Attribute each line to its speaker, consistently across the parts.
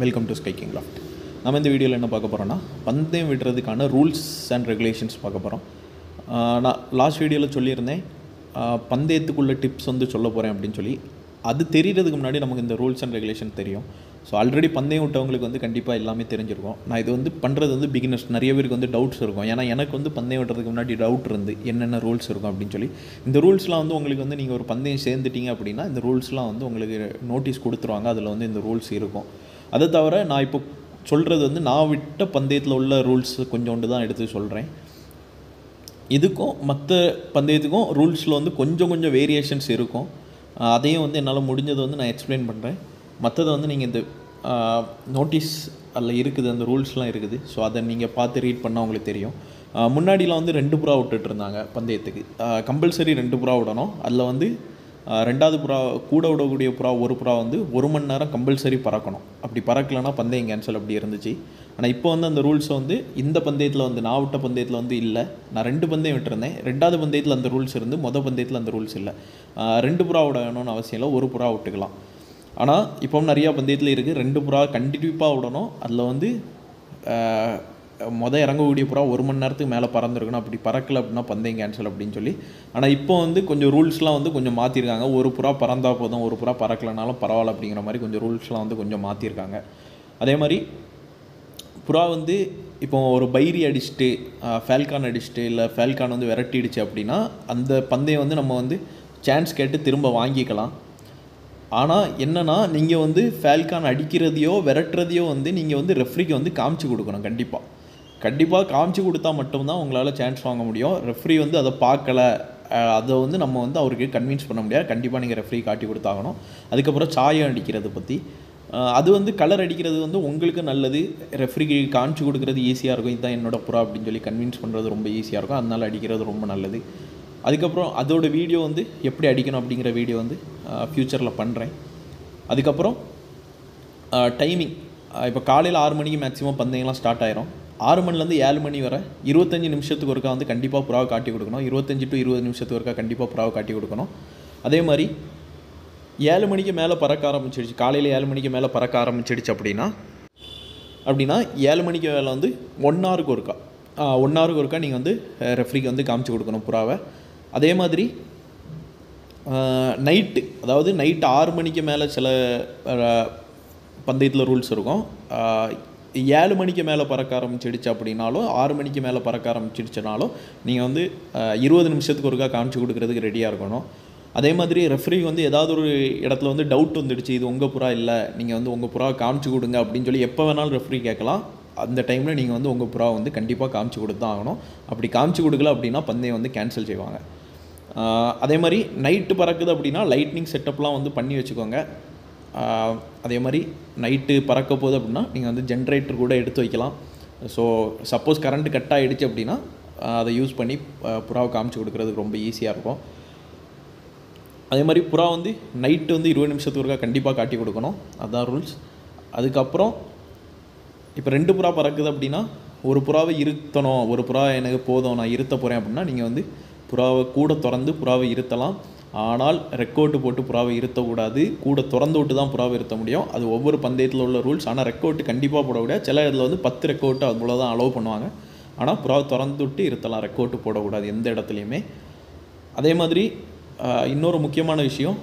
Speaker 1: Welcome to sky king loft. நம்ம இந்த வீடியோவில் என்ன பார்க்க போகிறோன்னா, பந்தயம் விடுறதுக்கான ரூல்ஸ் அண்ட் ரெகுலேஷன்ஸ் பார்க்க போகிறோம். நான் லாஸ்ட் வீடியோவில் சொல்லியிருந்தேன், பந்தயத்துக்குள்ள டிப்ஸ் சொல்ல போகிறேன் அப்படின்னு சொல்லி. அது தெரிகிறதுக்கு முன்னாடி நமக்கு இந்த ரூல்ஸ் அண்ட் ரெகுலேஷன் தெரியும். ஸோ ஆல்ரெடி பந்தயம் விட்டவங்களுக்கு கண்டிப்பாக எல்லாமே தெரிஞ்சிருக்கும். நான் இது பண்ணுறது பிகினர்ஸ் நிறைய பேருக்கு டவுட்ஸ் இருக்கும். ஏன்னா எனக்கு பந்தயம் விட்டுறதுக்கு முன்னாடி டவுட் இருந்து என்னென்ன ரூல்ஸ் இருக்கும் அப்படின்னு சொல்லி. இந்த ரூல்ஸ்லாம் உங்களுக்கு நீங்கள் ஒரு பந்தயம் சேர்ந்துட்டீங்க அப்படின்னா இந்த ரூல்ஸ்லாம் உங்களுக்கு நோட்டீஸ் கொடுத்துருவாங்க. அதில் இந்த ரூல்ஸ் இருக்கும். அதை தவிர நான் இப்போ சொல்கிறது நான் விட்ட பந்தயத்தில் உள்ள ரூல்ஸ் கொஞ்சோண்டு தான் எடுத்து சொல்கிறேன். இதுக்கும் மற்ற பந்தயத்துக்கும் ரூல்ஸில் கொஞ்சம் வேரியேஷன்ஸ் இருக்கும். அதையும் என்னால் முடிஞ்சதை நான் எக்ஸ்பிளைன் பண்ணுறேன். மற்றதை நீங்கள் இந்த நோட்டீஸ் அதில் இருக்குது, அந்த ரூல்ஸ்லாம் இருக்குது. ஸோ அதை நீங்கள் பார்த்து ரீட் பண்ணால் உங்களுக்கு தெரியும். முன்னாடிலாம் 2 புறா விட்டுட்ருந்தாங்க பந்தயத்துக்கு. கம்பல்சரி 2 புறா விடணும். அதில் ரெண்டாவது புறா கூட விடக்கூடிய புறா ஒரு புறா 1 மணி நேரம் கம்பல்சரி பறக்கணும். அப்படி பறக்கலைன்னா பந்தயம் கேன்சல் அப்படி இருந்துச்சு. ஆனால் இப்போ அந்த ரூல்ஸை இந்த பந்தயத்தில் நான் விட்ட பந்தயத்தில் இல்லை. நான் 2 பந்தயம் விட்டுருந்தேன். 2வது பந்தயத்தில் அந்த ரூல்ஸ் இருந்து மொதல் பந்தயத்தில் அந்த ரூல்ஸ் இல்லை. 2 புறா விடணும்னு அவசியம் இல்லை, 1 புறா விட்டுக்கலாம். ஆனால் இப்போ நிறையா பந்தயத்தில் இருக்குது 2 புறா கண்டிப்பாக விடணும். அதில் மொதல் இறங்கக்கூடிய புறா 1 மணி நேரத்துக்கு மேலே பறந்துருக்கணும். அப்படி பறக்கலை அப்படின்னா பந்தயம் கேன்சல் அப்படின்னு சொல்லி. ஆனால் இப்போ கொஞ்சம் ரூல்ஸ்லாம் கொஞ்சம் மாற்றிருக்காங்க. 1 புறா பறந்தால் போதும், 1 புறா பறக்கலைனாலும் பரவாயில்ல அப்படிங்கிற மாதிரி கொஞ்சம் ரூல்ஸ்லாம் கொஞ்சம் மாற்றிருக்காங்க. அதே மாதிரி புறா இப்போ ஒரு பைரி அடிச்சுட்டு ஃபேல்கான் அடிச்சுட்டு இல்லை ஃபேல்கான் விரட்டிடுச்சு அப்படின்னா அந்த பந்தயம் நம்ம சான்ஸ் கேட்டு திரும்ப வாங்கிக்கலாம். ஆனால் என்னென்னா நீங்கள் ஃபேல்கான் அடிக்கிறதையோ விரட்டுறதையோ நீங்கள் ரெஃப்ரிக்கு காமிச்சு கொடுக்கணும். கண்டிப்பாக காமிச்சு கொடுத்தா மட்டும்தான் உங்களால் சான்ஸ் வாங்க முடியும். ரெஃப்ரி அதை பார்க்கலை, அதை நம்ம அவருக்கு கன்வின்ஸ் பண்ண முடியாது. கண்டிப்பாக நீங்கள் ரெஃப்ரி காட்டி கொடுத்தாகணும். அதுக்கப்புறம் சாயம் அடிக்கிறது பற்றி, அது கலர் அடிக்கிறது உங்களுக்கு நல்லது. ரெஃப்ரிக்கு காமிச்சு கொடுக்குறது ஈஸியாக இருக்கும். இதுதான் என்னோட புறா அப்படின்னு சொல்லி கன்வின்ஸ் பண்ணுறது ரொம்ப ஈஸியாக இருக்கும். அதனால் அடிக்கிறது ரொம்ப நல்லது. அதுக்கப்புறம் அதோட வீடியோ எப்படி அடிக்கணும் அப்படிங்கிற வீடியோ ஃப்யூச்சரில் பண்ணுறேன். அதுக்கப்புறம் டைமிங், இப்போ காலையில் 6 மணிக்கு மேக்ஸிமம் பந்தயம்லாம் ஸ்டார்ட் ஆயிரும். 6 மணிலேருந்து 7 மணி வரை 25 நிமிஷத்துக்கு ஒருக்கா கண்டிப்பாக புறாவை காட்டி கொடுக்கணும். 25 to 20 நிமிஷத்துக்கு ஒருக்கா கண்டிப்பாக புறாவை காட்டி கொடுக்கணும். அதே மாதிரி 7 மணிக்கு மேலே பறக்க ஆரம்பிச்சிடுச்சு, காலையில் 7 மணிக்கு மேலே பறக்க ஆரம்பிச்சிடுச்சு அப்படின்னா 7 மணிக்கு மேலே 1 ஹவருக்கு ஒருக்கா 1 ஹவருக்கு ஒருக்கா நீங்கள் ரெஃப்ரிக்கு காமிச்சு கொடுக்கணும் புறாவை. அதே மாதிரி நைட்டு, அதாவது நைட்டு 6 மணிக்கு மேலே சில பந்தயத்தில் ரூல்ஸ் இருக்கும். 7 மணிக்கு மேலே பறக்க ஆரம்பிச்சிடுச்சு அப்படின்னாலும் 6 மணிக்கு மேலே பறக்க ஆரம்பிச்சிடுச்சுனாலும் நீங்கள் 20 நிமிஷத்துக்கு ஒருக்கா காமிச்சு கொடுக்குறதுக்கு ரெடியாக இருக்கணும். அதே மாதிரி ரெஃப்ரி ஏதாவது ஒரு இடத்துல டவுட் வந்துடுச்சு, இது உங்கள் புறா இல்லை, நீங்கள் உங்கள் புறாவை காமிச்சு கொடுங்க அப்படின்னு சொல்லி எப்போ வேணாலும் ரெஃப்ரி கேட்கலாம். அந்த டைமில் நீங்கள் உங்கள் புறா கண்டிப்பாக காமிச்சு கொடுத்து தான் ஆகணும். அப்படி காமிச்சு கொடுக்கல அப்படின்னா பந்தயம் கேன்சல் செய்வாங்க. அதே மாதிரி நைட்டு பறக்குது அப்படின்னா லைட்னிங் செட்டப்லாம் பண்ணி வச்சுக்கோங்க. அதே மாதிரி நைட்டு பறக்க போகுது அப்படின்னா நீங்கள் ஜென்ரேட்டர் கூட எடுத்து வைக்கலாம். ஸோ சப்போஸ் கரண்ட்டு கட் ஆகிடுச்சு அப்படின்னா அதை யூஸ் பண்ணி புறாவை காமிச்சு கொடுக்குறதுக்கு ரொம்ப ஈஸியாக இருக்கும். அதே மாதிரி புறா நைட்டு 20 நிமிஷத்துக்கு ஒருக்கா கண்டிப்பாக காட்டி கொடுக்கணும். அதுதான் ரூல்ஸ். அதுக்கப்புறம் இப்போ 2 புறா பறக்குது அப்படின்னா ஒரு புறாவை இருத்தணும். ஒரு புறா எனக்கு போதும், நான் இருத்த போகிறேன் அப்படின்னா நீங்கள் புறாவை கூட திறந்து புறாவை இருத்தலாம். ஆனால் ரெக்கோர்ட்டு போட்டு புறாவை இருத்தக்கூடாது. கூட திறந்து விட்டு தான் புறாவை இருத்த முடியும். அது ஒவ்வொரு பந்தயத்தில் உள்ள ரூல்ஸ். ஆனால் ரெக்கோர்ட்டு கண்டிப்பாக போட முடியாது. சில இதில் 10 ரெக்கோர்ட்டு அதுபோல் தான் அலோவ் பண்ணுவாங்க. ஆனால் புறாவை திறந்து விட்டு இருத்தலாம், ரெக்கோர்ட்டு போடக்கூடாது எந்த இடத்துலையுமே. அதே மாதிரி இன்னொரு முக்கியமான விஷயம்,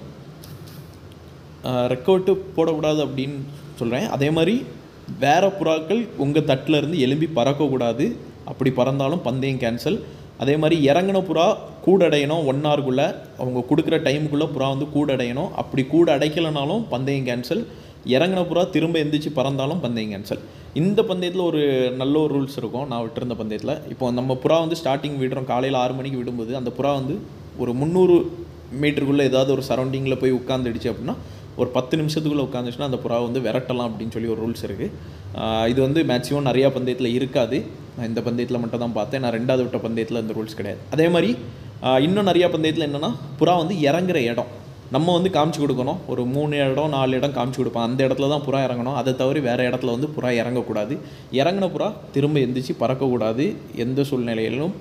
Speaker 1: ரெக்கோர்ட்டு போடக்கூடாது அப்படின்னு சொல்கிறேன். அதே மாதிரி வேறு புறாக்கள் உங்கள் தட்டில் இருந்து எழும்பி பறக்கக்கூடாது. அப்படி பறந்தாலும் பந்தயம் கேன்சல். அதே மாதிரி இறங்கின புறா கூட அடையணும். 1 ஹவருக்குள்ளே அவங்க கொடுக்குற டைமுக்குள்ளே புறா கூட அடையணும். அப்படி கூட அடைக்கலைனாலும் பந்தயம் கேன்சல். இறங்கின புறா திரும்ப எந்திரிச்சு பறந்தாலும் பந்தயம் கேன்சல். இந்த பந்தயத்தில் ஒரு நல்ல ஒரு ரூல்ஸ் இருக்கும். நான் விட்டுருந்த பந்தயத்தில் இப்போ நம்ம புறா ஸ்டார்டிங் விடுறோம், காலையில் 6 மணிக்கு விடும்போது அந்த புறா ஒரு 300 மீட்டருக்குள்ளே ஏதாவது ஒரு சரௌண்டிங்கில் போய் உட்காந்துடுச்சு அப்படின்னா ஒரு 10 நிமிஷத்துக்குள்ளே உட்காந்துச்சுன்னா அந்த புறா விரட்டலாம் அப்படின்னு சொல்லி ஒரு ரூல்ஸ் இருக்குது. இது மேக்ஸிமம் நிறையா பந்தயத்தில் இருக்காது. நான் இந்த பந்தயத்தில் மட்டும் தான் பார்த்தேன். நான் 2வது விட்ட பந்தயத்தில் இந்த ரூல்ஸ் கிடையாது. அதே மாதிரி இன்னும் நிறையா பந்தயத்தில் என்னென்னா புறா இறங்குற இடம் நம்ம காமிச்சு கொடுக்கணும். ஒரு 3 இடம் 4 இடம் காமிச்சு கொடுப்போம். அந்த இடத்துல தான் புறா இறங்கணும். அதை தவிர வேறு இடத்துல புறா இறங்கக்கூடாது. இறங்கின புறா திரும்ப எந்திரிச்சு பறக்கக்கூடாது எந்த சூழ்நிலையிலும்.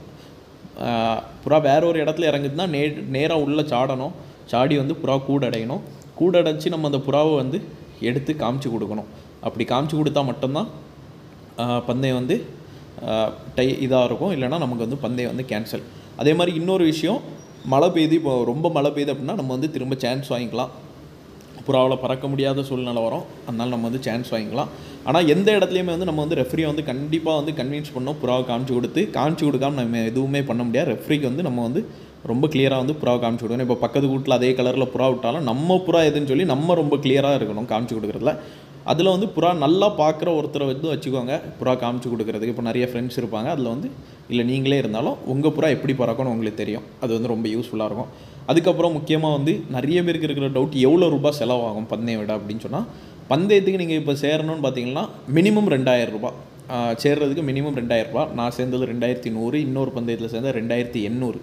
Speaker 1: புறா வேற ஒரு இடத்துல இறங்குதுன்னா நேராக உள்ள சாடணும். சாடி புறா கூட அடையணும். கூட அடைச்சி நம்ம அந்த புறாவை எடுத்து காமிச்சு கொடுக்கணும். அப்படி காமிச்சு கொடுத்தா மட்டும்தான் பந்தயம் வந்து இதாக இருக்கும், இல்லைனா நமக்கு வந்து பந்தயம் வந்து கேன்சல். அதே மாதிரி இன்னொரு விஷயம், மழை பெய்யுது, இப்போ ரொம்ப மழை பெய்யுது அப்படின்னா நம்ம வந்து திரும்ப சான்ஸ் வாங்கிக்கலாம். புறாவில் பறக்க முடியாத சூழ்நிலை வரும், அதனால் நம்ம வந்து சான்ஸ் வாங்கிக்கலாம். ஆனால் எந்த இடத்துலையுமே வந்து நம்ம வந்து ரெஃப்ரியை வந்து கண்டிப்பாக வந்து கன்வின்ஸ் பண்ணோம் புறாவை காமிச்சு கொடுக்காம நம்ம எதுவுமே பண்ண முடியாது. ரெஃப்ரிக்கு வந்து நம்ம வந்து ரொம்ப கிளியராக வந்து புறாவை காமிச்சு கொடுக்கணும். இப்போ பக்கத்து வீட்டில் அதே கலரில் புறா விட்டாலும் நம்ம புறா எதுன்னு சொல்லி நம்ம ரொம்ப கிளியராக இருக்கணும் காமிச்சு கொடுக்குறதுல. அதில் வந்து புறா நல்லா பார்க்குற ஒருத்தரை வந்து வச்சுக்கோங்க புறா காமிச்சு கொடுக்குறதுக்கு. இப்போ நிறைய ஃப்ரெண்ட்ஸ் இருப்பாங்க, அதில் வந்து இல்லை நீங்களே இருந்தாலும் உங்கள் புறா எப்படி பறக்கணும் உங்களுக்கு தெரியும், அது வந்து ரொம்ப யூஸ்ஃபுல்லாக இருக்கும். அதுக்கப்புறம் முக்கியமாக வந்து நிறைய பேருக்கு இருக்கிற டவுட், எவ்வளோ ரூபா செலவாகும் பந்தயம் விட அப்படின்னு சொன்னால், பந்தயத்துக்கு நீங்கள் இப்போ சேரணும்னு பார்த்தீங்கன்னா மினிமம் 2000 ரூபா. சேர்றதுக்கு மினிமம் 2000 ரூபா. நான் சேர்ந்தது 2100, இன்னொரு பந்தயத்தில் சேர்ந்தது 2800.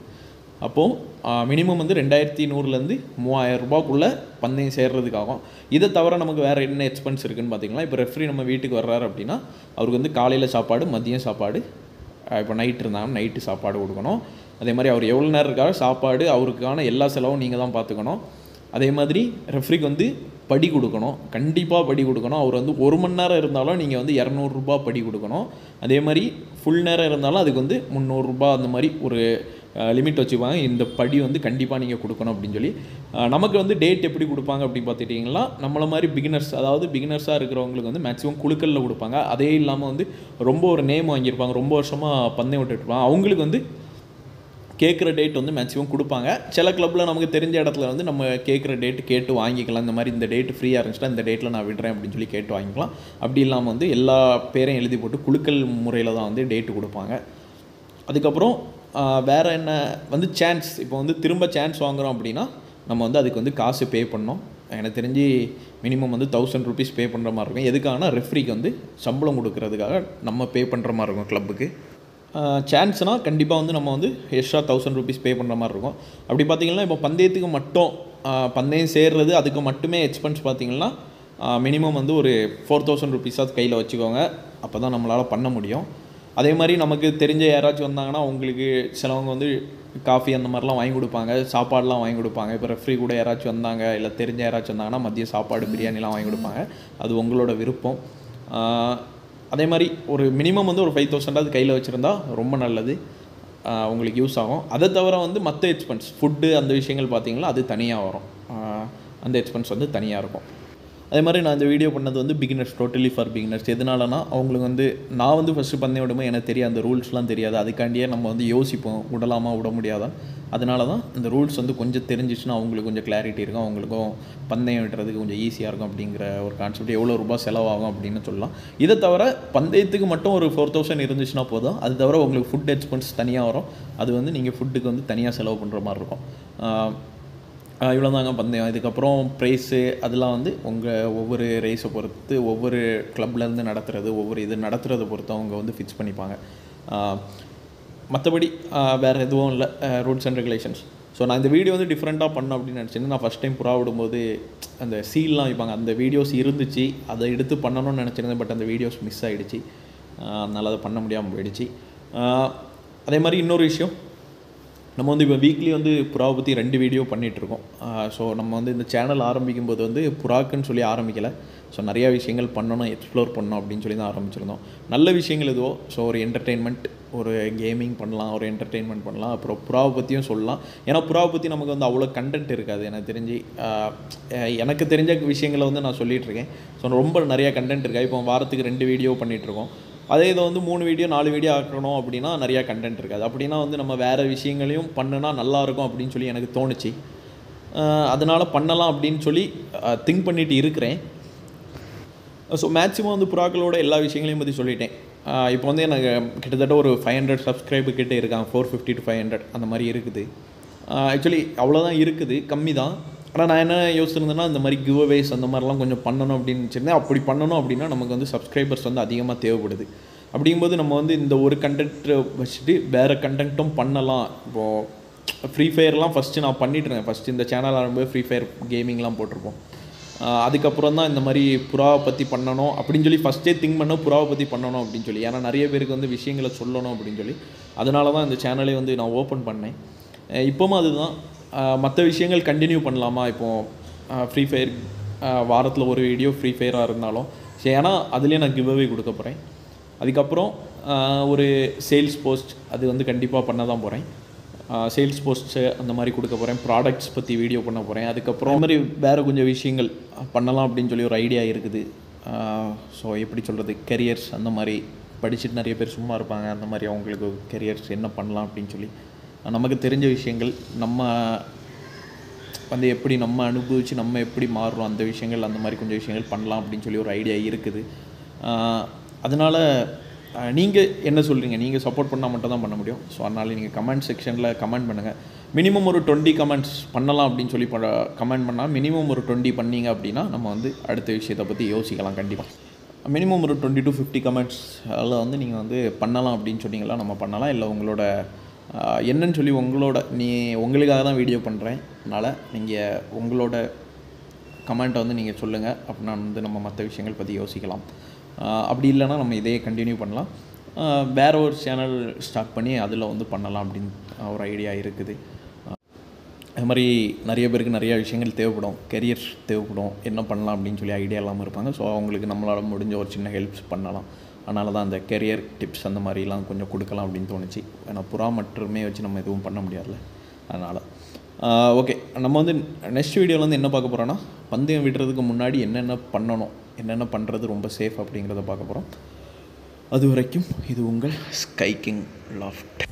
Speaker 1: அப்போது மினிமம் வந்து 2100லேருந்து 3000 ரூபாக்குள்ளே பந்தயம் சேர்றதுக்காகும். இதை தவிர நமக்கு வேறு என்ன எக்ஸ்பென்ஸ் இருக்குதுன்னு பார்த்தீங்கன்னா, இப்போ ரெஃப்ரி நம்ம வீட்டுக்கு வர்றாரு அப்படின்னா அவருக்கு வந்து காலையில் சாப்பாடு, மதியம் சாப்பாடு, இப்போ நைட் இருந்தாங்கன்னா நைட்டு சாப்பாடு கொடுக்கணும். அதே மாதிரி அவர் எவ்வளோ நேரம் இருக்காரோ சாப்பாடு, அவருக்கான எல்லா செலவும் நீங்கள் தான் பார்த்துக்கணும். அதே மாதிரி ரெஃப்ரிக்கு வந்து படி கொடுக்கணும், கண்டிப்பாக படி கொடுக்கணும். அவர் வந்து 1 மணி நேரம் இருந்தாலும் நீங்கள் வந்து 200 ரூபா படி கொடுக்கணும். அதே மாதிரி ஃபுல் நேரம் இருந்தாலும் அதுக்கு வந்து 300 ரூபா, அந்த மாதிரி ஒரு லிமிட் வச்சுப்பாங்க. இந்த படி வந்து கண்டிப்பாக நீங்கள் கொடுக்கணும் அப்படின்னு சொல்லி. நமக்கு வந்து டேட் எப்படி கொடுப்பாங்க அப்படின்னு பார்த்துட்டிங்கன்னா, நம்மளை மாதிரி பிகினர்ஸ், அதாவது பிகினர்ஸாக இருக்கிறவங்களுக்கு வந்து மேக்ஸிமம் குழுக்களில் கொடுப்பாங்க. அதே இல்லாமல் வந்து ரொம்ப ஒரு நேம் வாங்கியிருப்பாங்க, ரொம்ப வருஷமாக பந்தயம் விட்டுருப்பாங்க, அவங்களுக்கு வந்து கேட்குற டேட் வந்து மேக்ஸிமம் கொடுப்பாங்க. சில கிளப்பில் நமக்கு தெரிஞ்ச இடத்துல வந்து நம்ம கேட்குற டேட்டு கேட்டு வாங்கிக்கலாம். இந்த மாதிரி இந்த டேட்டு ஃப்ரீயாக இருந்துச்சுன்னா இந்த டேட்டில் நான் விடுறேன் அப்படின்னு சொல்லி கேட்டு வாங்கிக்கலாம். அப்படி இல்லாமல் வந்து எல்லா பேரையும் எழுதி போட்டு குழுக்கள் முறையில் தான் வந்து டேட்டு கொடுப்பாங்க. அதுக்கப்புறம் வேறு என்ன வந்து சான்ஸ், இப்போ வந்து திரும்ப சான்ஸ் வாங்குகிறோம் அப்படின்னா நம்ம வந்து அதுக்கு வந்து காசு பே பண்ணோம். எனக்கு தெரிஞ்சு மினிமம் வந்து 1000 rupees பே பண்ணுற மாதிரி இருக்கும். எதுக்காகனா ரெஃப்ரிக்கு வந்து சம்பளம் கொடுக்கறதுக்காக நம்ம பே பண்ணுற மாதிரி இருக்கும் கிளப்புக்கு. சான்ஸ்னால் கண்டிப்பாக வந்து நம்ம வந்து எக்ஸ்ட்ரா 1000 rupees பே பண்ணுற மாதிரி இருக்கும். அப்படி பார்த்திங்கன்னா இப்போ பந்தயத்துக்கு மட்டும் பந்தயம் சேர்றது அதுக்கு மட்டுமே எக்ஸ்பென்ஸ் பார்த்திங்கன்னா மினிமம் வந்து ஒரு 4000 rupees கையில் வச்சுக்கோங்க. அப்போ தான் நம்மளால் பண்ண முடியும். அதே மாதிரி நமக்கு தெரிஞ்ச யாராச்சும் வந்தாங்கன்னா அவங்களுக்கு சிலவங்க வந்து காஃபி அந்த மாதிரிலாம் வாங்கி கொடுப்பாங்க, சாப்பாடெலாம் வாங்கி கொடுப்பாங்க. இப்போ ரெஃப்ரி கூட யாராச்சும் வந்தாங்க, இல்லை தெரிஞ்ச யாராச்சும் வந்தாங்கன்னா மதிய சாப்பாடு, பிரியாணிலாம் வாங்கி கொடுப்பாங்க. அது உங்களோட விருப்பம். அதே மாதிரி ஒரு மினிமம் வந்து ஒரு 5000 கையில் வச்சுருந்தா ரொம்ப நல்லது, உங்களுக்கு யூஸ் ஆகும். அதை தவிர வந்து மற்ற எக்ஸ்பென்ஸ் ஃபுட்டு அந்த விஷயங்கள் பார்த்திங்கன்னா அது தனியாக வரும். அந்த எக்ஸ்பென்ஸ் வந்து தனியாக இருக்கும். அதே மாதிரி நான் இந்த வீடியோ பண்ணது வந்து பிகினர்ஸ், டோட்டலி ஃபார் பிகினர்ஸ். எதனாலனா அவங்களுக்கு வந்து நான் வந்து ஃபஸ்ட்டு பந்தயம் விடும்போது எனக்கு தெரியாது, அந்த ரூல்ஸ்லாம் தெரியாது. அதுக்காண்டியே நம்ம வந்து யோசிப்போம் விடலாமா விட முடியாதா. அதனால தான் இந்த ரூல்ஸ் வந்து கொஞ்சம் தெரிஞ்சிச்சுன்னா அவங்களுக்கு கொஞ்சம் கிளாரிட்டி இருக்கும், அவங்களுக்கும் பந்தயம் விடுறதுக்கு கொஞ்சம் ஈஸியாக இருக்கும் அப்படிங்கிற ஒரு கான்செப்ட். எவ்வளோ ரூபா செலவாகும் அப்படின்னு சொல்லலாம். இதை தவிர பந்தயத்துக்கு மட்டும் ஒரு 4000 இருந்துச்சுன்னா போதும். அது தவிர உங்களுக்கு ஃபுட் எக்ஸ்பென்ஸ் தனியாக வரும். அது வந்து நீங்கள் ஃபுட்டுக்கு வந்து தனியாக செலவு பண்ணுற மாதிரி இருக்கும். இவ்வளோ தாங்க பந்தயம். இதுக்கப்புறம் ப்ரைஸு அதெல்லாம் வந்து உங்கள் ஒவ்வொரு ரேஸை பொறுத்து, ஒவ்வொரு கிளப்லேருந்து நடத்துகிறது, ஒவ்வொரு இது நடத்துகிறத பொறுத்து அவங்க வந்து ஃபிக்ஸ் பண்ணிப்பாங்க. மற்றபடி வேறு எதுவும் இல்லை ரூல்ஸ் அண்ட் ரெகுலேஷன்ஸ். ஸோ நான் இந்த வீடியோ வந்து டிஃப்ரெண்ட்டாக பண்ணேன் அப்படின்னு நினச்சேன். நான் ஃபஸ்ட் டைம் புறா விடும்போது அந்த சீல்லாம் வைப்பாங்க, அந்த வீடியோஸ் இருந்துச்சு, அதை எடுத்து பண்ணணும்னு நினச்சிருந்தேன். பட் அந்த வீடியோஸ் மிஸ் ஆகிடுச்சு, அதனால் அதை பண்ண முடியாமல் போயிடுச்சு. அதே மாதிரி இன்னொரு விஷயம், நம்ம வந்து இப்போ வீக்லி வந்து புறாவை பற்றி 2 வீடியோ பண்ணிகிட்ருக்கோம். ஸோ நம்ம வந்து இந்த சேனல் ஆரம்பிக்கும்போது வந்து புறாக்குன்னு சொல்லி ஆரம்பிக்கலை. ஸோ நிறையா விஷயங்கள் பண்ணணும், எக்ஸ்ப்ளோர் பண்ணணும் அப்படின்னு சொல்லி தான் ஆரம்பிச்சிருந்தோம். நல்ல விஷயங்கள் எதுவோ, ஸோ ஒரு என்டர்டெயின்மெண்ட், ஒரு கேமிங் பண்ணலாம், ஒரு என்டர்டெயின்மெண்ட் பண்ணலாம், அப்புறம் புறாவை பற்றியும் சொல்லலாம். ஏன்னா புறாவை பற்றி நமக்கு வந்து அவ்வளோ கண்டென்ட் இருக்காது. எனக்கு தெரிஞ்ச விஷயங்களை வந்து நான் சொல்லிகிட்ருக்கேன். ஸோ ரொம்ப நிறையா கண்டென்ட் இருக்காது. இப்போ வாரத்துக்கு 2 வீடியோ பண்ணிகிட்ருக்கோம். அதே இதை வந்து 3 வீடியோ 4 வீடியோ ஆக்கணும் அப்படின்னா நிறையா கண்டென்ட் இருக்காது. அப்படின்னா வந்து நம்ம வேறு விஷயங்களையும் பண்ணுனா நல்லாயிருக்கும் அப்படின்னு சொல்லி எனக்கு தோணுச்சு. அதனால் பண்ணலாம் அப்படின்னு சொல்லி திங்க் பண்ணிட்டு இருக்கிறேன். ஸோ மேக்ஸிமம் வந்து புறாக்களோட எல்லா விஷயங்களையும் பற்றி சொல்லிட்டேன். இப்போ வந்து எனக்கு கிட்டத்தட்ட ஒரு 500 சப்ஸ்கிரைபர் கிட்டே இருக்காங்க. 450 to 500 அந்த மாதிரி இருக்குது. ஆக்சுவலி அவ்வளோதான் இருக்குது, கம்மி தான். ஆனால் நான் என்ன யோசிச்சிருந்தேன்னா, இந்த மாதிரி கிவ் அவேஸ் அந்த மாதிரிலாம் கொஞ்சம் பண்ணணும் அப்படின்னு வச்சுருந்தேன். அப்படி பண்ணணும் அப்படின்னா நமக்கு வந்து சப்ஸ்கிரைபர்ஸ் வந்து அதிகமாக தேவைப்படுது. அப்படிங்கும்போது நம்ம வந்து இந்த ஒரு கண்டென்ட்டை வச்சுட்டு வேறு கண்டென்ட்டும் பண்ணலாம். இப்போது ஃப்ரீ ஃபயர்லாம் ஃபஸ்ட்டு நான் பண்ணிட்டுருந்தேன். ஃபஸ்ட்டு இந்த சேனல் ஆரம்பிச்சு ஃப்ரீ ஃபயர் கேமிங்லாம் போட்டிருப்போம். அதுக்கப்புறம் தான் இந்த மாதிரி புறாவை பற்றி பண்ணணும் அப்படின்னு சொல்லி ஃபஸ்ட்டே திங்க் பண்ண, புறாவை பற்றி பண்ணணும் அப்படின்னு சொல்லி. ஏன்னா நிறைய பேருக்கு வந்து விஷயங்களை சொல்லணும் அப்படின்னு சொல்லி. அதனால தான் இந்த சேனலை வந்து நான் ஓப்பன் பண்ணேன். இப்போவும் அதுதான். மற்ற விஷயங்கள் கண்டினியூ பண்ணலாமா? இப்போது ஃப்ரீ ஃபயர் வாரத்தில் ஒரு வீடியோ ஃப்ரீ ஃபயராக இருந்தாலும், சரி, ஏன்னா அதுலேயே நான் கிவ் அவே கொடுக்க போகிறேன். அதுக்கப்புறம் ஒரு சேல்ஸ் போஸ்ட் அது வந்து கண்டிப்பாக பண்ண தான் போகிறேன். சேல்ஸ் போஸ்ட்டு அந்த மாதிரி கொடுக்க போகிறேன். ப்ராடக்ட்ஸ் பற்றி வீடியோ பண்ண போகிறேன். அதுக்கப்புறம் அது மாதிரி வேறு கொஞ்சம் விஷயங்கள் பண்ணலாம் அப்படின்னு சொல்லி ஒரு ஐடியா இருக்குது. ஸோ எப்படி சொல்கிறது, கெரியர்ஸ் அந்த மாதிரி படிச்சுட்டு நிறைய பேர் சும்மா இருப்பாங்க, அந்த மாதிரி அவங்களுக்கு கெரியர்ஸ் என்ன பண்ணலாம் அப்படின்னு சொல்லி நமக்கு தெரிஞ்ச விஷயங்கள் நம்ம வந்து எப்படி நம்ம அனுபவித்து நம்ம எப்படி மாறுறோம் அந்த விஷயங்கள், அந்த மாதிரி கொஞ்சம் விஷயங்கள் பண்ணலாம் அப்படின்னு சொல்லி ஒரு ஐடியா இருக்குது. அதனால் நீங்கள் என்ன சொல்கிறீங்க? நீங்கள் சப்போர்ட் பண்ணால் மட்டும் தான் பண்ண முடியும். ஸோ அதனால் நீங்கள் கமெண்ட் செக்ஷனில் கமெண்ட் பண்ணுங்கள். மினிமம் ஒரு 20 கமெண்ட்ஸ் பண்ணலாம் அப்படின்னு சொல்லி கமெண்ட் பண்ணால் மினிமம் ஒரு 20 பண்ணிங்க அப்படின்னா நம்ம வந்து அடுத்த விஷயத்தை பற்றி யோசிக்கலாம். கண்டிப்பாக மினிமம் ஒரு 20 to 50 கமெண்ட்ஸ் அதில் வந்து நீங்கள் வந்து பண்ணலாம் அப்படின்னு சொன்னீங்களா நம்ம பண்ணலாம். இல்லை உங்களோட என்னன்னு சொல்லி உங்களுக்காக தான் வீடியோ பண்ணுறேன். அதனால் நீங்கள் உங்களோட கமெண்ட்டை வந்து நீங்கள் சொல்லுங்கள். அப்படின்னா வந்து நம்ம மற்ற விஷயங்கள் பற்றி யோசிக்கலாம். அப்படி இல்லைனா நம்ம இதையே கண்டினியூ பண்ணலாம். வேறு ஒரு சேனல் ஸ்டார்ட் பண்ணி அதில் வந்து பண்ணலாம் அப்படின்னு ஒரு ஐடியா இருக்குது. அது மாதிரி நிறைய பேருக்கு நிறையா விஷயங்கள் தேவைப்படும், கெரியர் தேவைப்படும், என்ன பண்ணலாம் அப்படின்னு சொல்லி ஐடியா இல்லாமல் இருப்பாங்க. ஸோ அவங்களுக்கு நம்மளால் முடிஞ்ச ஒரு சின்ன ஹெல்ப்ஸ் பண்ணலாம். அதனால தான் அந்த கெரியர் டிப்ஸ் அந்த மாதிரிலாம் கொஞ்சம் கொடுக்கலாம் அப்படின்னு தோணுச்சு. ஏன்னா புறா மட்டுமே வச்சு நம்ம எதுவும் பண்ண முடியாதுல்ல. அதனால் ஓகே, நம்ம வந்து நெக்ஸ்ட் வீடியோவில் வந்து என்ன பார்க்க போகிறோன்னா, பந்தயம் விடுறதுக்கு முன்னாடி என்னென்ன பண்ணணும், என்னென்ன பண்ணுறது ரொம்ப சேஃப் அப்படிங்கிறத பார்க்க போகிறோம். அது வரைக்கும் இது உங்கள் ஸ்கை கிங் லாஃப்ட்.